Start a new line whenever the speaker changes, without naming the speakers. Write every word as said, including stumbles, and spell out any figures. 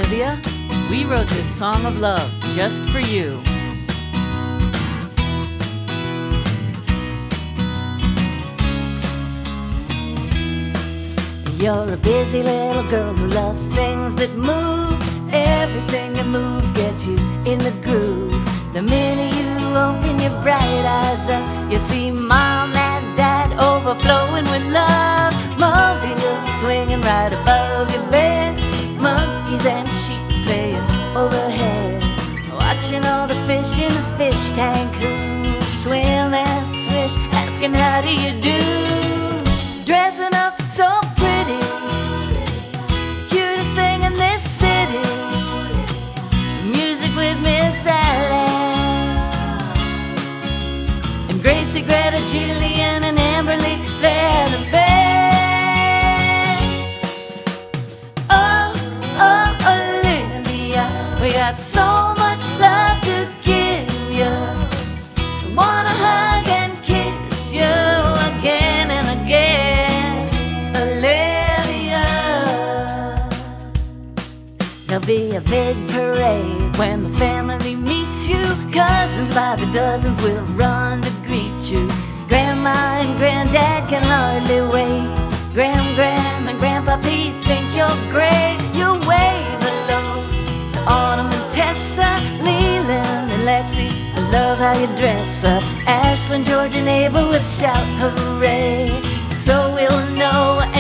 Olivia. We wrote this song of love just for you. You're a busy little girl who loves things that move. Everything that moves gets you in the groove. The minute you open your bright eyes up, you see mom and dad overflowing with love. Mobiles swinging right above your bed, monkeys and sheep playing overhead, watching all the fish in the fish tank who swim and swish, asking how do you do. Dressing up so pretty, cutest thing in this city. Music with Miss Alice and Gracie, Greta, Jillian, and Amberly, they're the best. Oh, oh, Olivia, we got so much love to give you. Wanna hug and kiss you again and again, Olivia. There'll be a big parade when the family meets you. Cousins by the dozens will run to greet you. Grandma and Granddad can hardly wait. Gram, Gram, and Grandpa Pete think you're great. You'll wave hello to Autumn and Tessa, Leland and Lexi. I love how you dress up. Ashlyn, George, and Abel will shout hooray. So we'll know